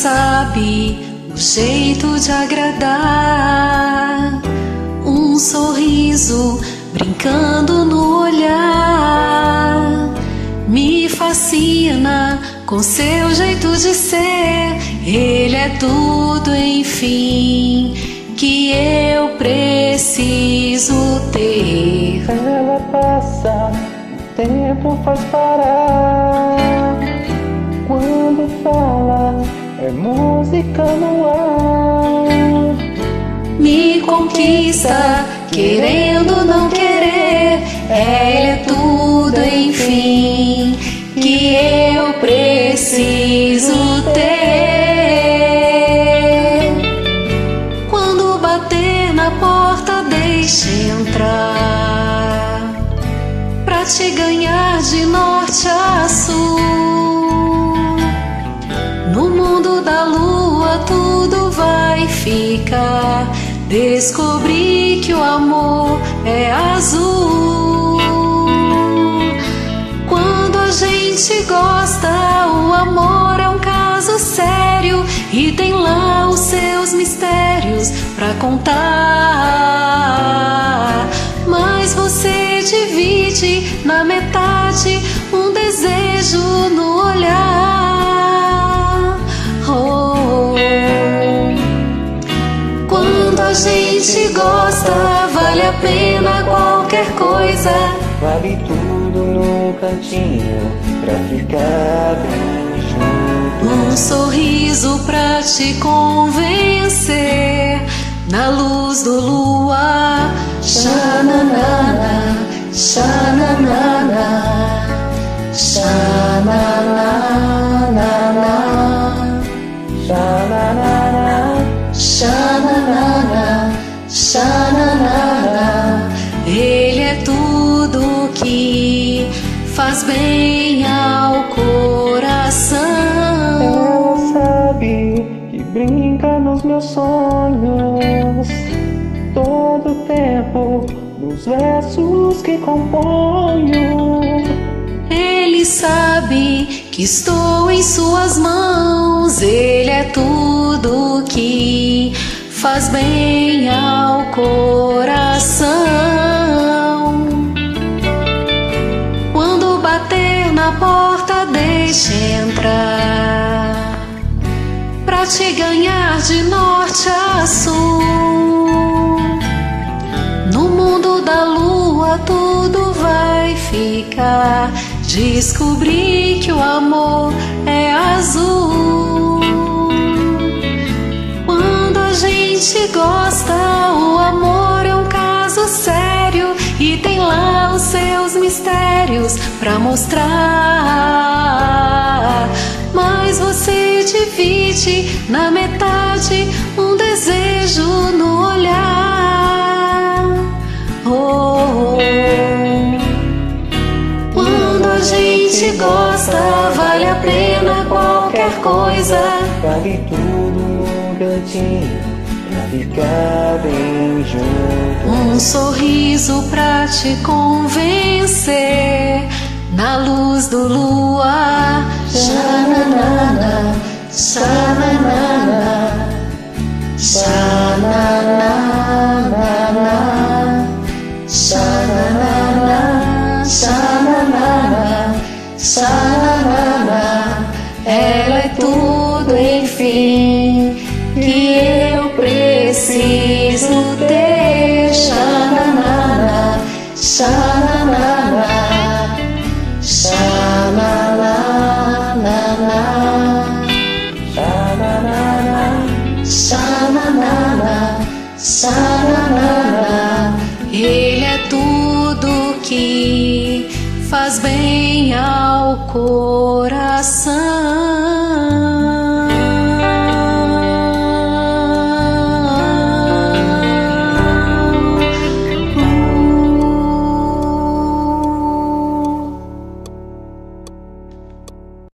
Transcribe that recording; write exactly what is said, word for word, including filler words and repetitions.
sabe o jeito de agradar, um sorriso brincando no olhar. Me fascina com seu jeito de ser, ele é tudo, enfim, que eu preciso ter. Ela passa, o tempo faz parar. Quando fala, é música no ar. Me conquista, querendo não querer, ele é tudo, enfim, que eu preciso ter. Quando bater na porta, deixe entrar, pra te ganhar de norte a sul. No mundo da lua tudo vai ficar, descobri que o amor é azul. Quando a gente gosta, o amor é um caso sério e tem lá os seus mistérios pra contar. Mas você divide na metade um desejo no olhar. Oh, quando a gente gosta, vale a pena qualquer coisa. Vale tudo no cantinho pra ficar bem junto. Um sorriso pra te convencer, na luz do luar. Xananana, xananana, xananana, Xananana, xananana, xananana. Ele é tudo que faz bem ao coração. ela sabe que brinca nos meus sonhos todo tempo, nos versos que componho. Ele sabe que estou em suas mãos, ele é tudo que faz bem ao coração. Quando bater na porta, deixe entrar, pra te ganhar de norte a sul. No mundo da lua tudo vai ficar, descobri que o amor é azul. Quando a gente gosta, o amor é um caso sério e tem lá os seus mistérios pra mostrar. Mas você divide na metade um desejo no olhar. Oh, quando a gente gosta, vale a pena qualquer coisa. Vale tudo no cantinho pra ficar bem junto. Um sorriso pra te convencer, na luz do luar. Xananana, xananana, xananana, xananana, xananana, xananana. Ela é tudo, enfim, que eu preciso ter. Xananana, xananana, xananana, Xananana, xananana, xananana. Ele é tudo que faz bem ao coração.